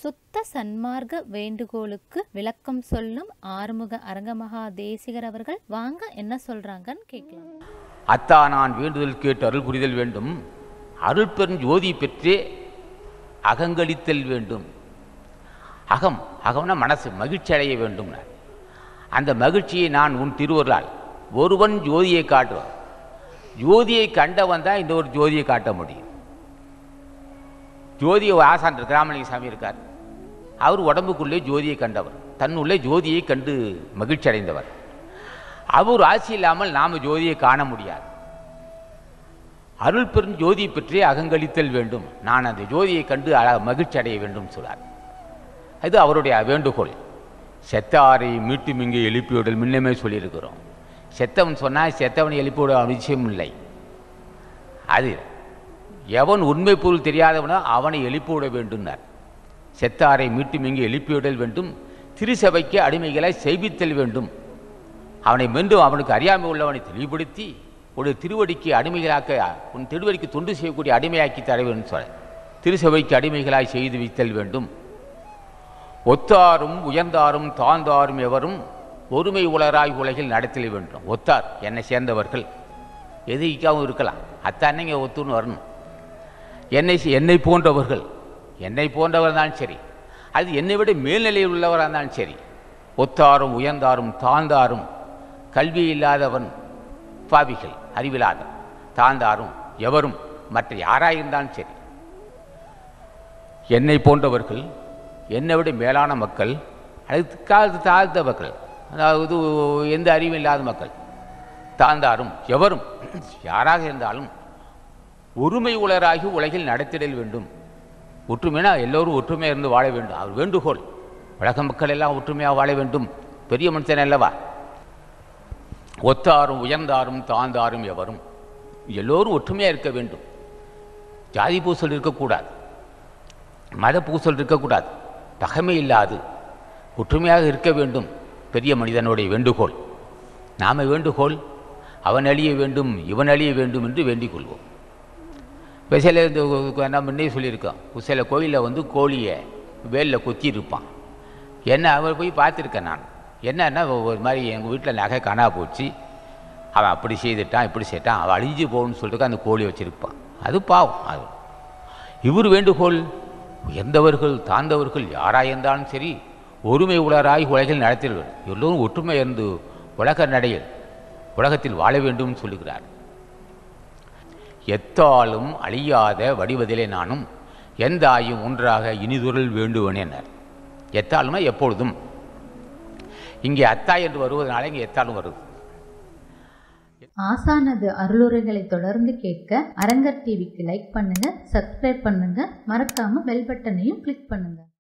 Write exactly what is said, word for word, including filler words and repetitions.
சுத்த சன்மார்க்க வேண்டுகோளுக்கு விளக்கம் சொல்லும் ஆறுமுக அரங்கமகா தேசிகர் அவர்கள் வாங்க என்ன சொல்றாங்கன்னு கேட்கலாம். அத்தா நான் வேண்டுதல் கேட்டு அருள் புரிதல் வேண்டும், அருள் பெரும் ஜோதி பெற்றே அகங்களித்தல் வேண்டும். அகம் அகம்னா மனசு மகிழ்ச்சி அடைய வேண்டும். அந்த மகிழ்ச்சியை நான் உன் திருவருளால் ஒருவன் ஜோதியை காட்டுவான். ஜோதியை கண்டவன் தான் இந்த ஒரு ஜோதியை காட்ட முடியும். ஜோதியை ஆசான் ராமலிங்க சாமி இருக்கார். அவர் உடம்புக்குள்ளே ஜோதியை கண்டவர், தன்னுள்ளே ஜோதியை கண்டு மகிழ்ச்சி அடைந்தவர். அவர் ஆட்சி இல்லாமல் நாம் ஜோதியை காண முடியாது. அருள் பெரும் ஜோதியை பற்றி அகங்களித்தல் வேண்டும், நான் அந்த ஜோதியை கண்டு மகிழ்ச்சி அடைய வேண்டும் சொல்றார். இது அவருடைய வேண்டுகோள். செத்தாரை மீட்டும் இங்கே எழுப்பிவிடல் முன்னமே சொல்லியிருக்கிறோம். செத்தவன் சொன்னால் செத்தவனை எழுப்பிவிட அவசியம் இல்லை. அது எவன் உண்மை பொருள் தெரியாதவனோ அவனை எழுப்பிவிட வேண்டும்னார். செத்தாரை மீட்டும் இங்கே எழுப்பிவிடல் வேண்டும், திருசபைக்கு அடிமைகளை செய்வித்தல் வேண்டும். அவனை மீண்டும் அவனுக்கு அறியாமை உள்ளவனை தெளிவுபடுத்தி ஒரு திருவடிக்கு அடிமைகளாக்க, உன் திருவடிக்கு தொண்டு செய்யக்கூடிய அடிமையாக்கி தர வேண்டும் சொல்ல திருசபைக்கு அடிமைகளாய் செய்து வைத்தல் வேண்டும். ஒத்தாரும் உயர்ந்தாரும் தாழ்ந்தாரும் எவரும் ஒருமை உலராய் உலகில் நடத்தல் வேண்டும். ஒத்தார் என்னை சேர்ந்தவர்கள் எதிரிக்காகவும் இருக்கலாம், அத்தானங்க ஒத்துன்னு வரணும். என்னை என்னை போன்றவர்கள் என்னை போன்றவர் தான் சரி, அது என்னை விட மேல்நிலையில் உள்ளவராக இருந்தாலும் சரி. ஒத்தாரும் உயர்ந்தாரும் தாழ்ந்தாரும், கல்வி இல்லாதவன் பாவிகள் அறிவில்லாத, தாழ்ந்தாரும் எவரும் மற்ற யாராக இருந்தாலும் சரி. என்னை போன்றவர்கள், என்னை விட மேலான மக்கள், அது காலத்து தாழ்ந்தவர்கள், அதாவது எந்த அறிவும் இல்லாத மக்கள், தாழ்ந்தாரும் எவரும் யாராக இருந்தாலும் ஒருமை உலராகி உலகில் நடத்திடல் வேண்டும். ஒற்றுமைனா எல்லோரும் ஒற்றுமையாக இருந்து வாழ வேண்டும். அவர் வேண்டுகோள். உலக மக்கள் எல்லாம் ஒற்றுமையாக வாழ வேண்டும். பெரிய மனுஷன் அல்லவா. ஒத்தாரும் உயர்ந்தாரும் தாழ்ந்தாரும் எவரும் எல்லோரும் ஒற்றுமையாக இருக்க வேண்டும். ஜாதி பூசல் இருக்கக்கூடாது, மத பூசல் இருக்கக்கூடாது, பகைமை இல்லாது ஒற்றுமையாக இருக்க வேண்டும். பெரிய மனிதனுடைய வேண்டுகோள். நாம் வேண்டுகோள் அவன் அழிய வேண்டும் இவன் அழிய வேண்டும் என்று வேண்டிக் கொள்வோம். இப்போ சில இந்த முன்னே சொல்லியிருக்கோம், சில கோயிலில் வந்து கோழியை வேலில் கொத்தி இருப்பான். என்ன அவன் போய் பார்த்துருக்கேன் நான். என்னன்னா ஒரு மாதிரி எங்கள் வீட்டில் நகை காணா போச்சு, அவன் அப்படி செய்துட்டான் இப்படி செய்தான், அவன் அழிஞ்சு போகணும்னு சொல்லிட்டு அந்த கோழி வச்சுருப்பான். அது பாவம். அது இவர் வேண்டுகோள் உயர்ந்தவர்கள் தாழ்ந்தவர்கள் யாராக இருந்தாலும் சரி ஒருமை உலராய் உலகில் நடத்தல் வேண்டும். எல்லோரும் ஒற்றுமை இருந்து உலக நடையில் உலகத்தில் வாழ வேண்டும் சொல்லுகிறார். எத்தாலும் அழியாத வடிவதிலே நானும் எந்தாயும் ஒன்றாக இனிதுரல் வேண்டுவனேனர். எத்தாலுமா எப்பொழுதும். இங்கே அத்தா என்று வருவதனால இங்கே எத்தாலும் வருது. ஆசானது அருளுரைகளை தொடர்ந்து கேட்க அரங்கர் டிவிக்கு லைக் பண்ணுங்க, சப்ஸ்கிரைப் பண்ணுங்க, மறக்காம பெல் பட்டனையும் கிளிக் பண்ணுங்க.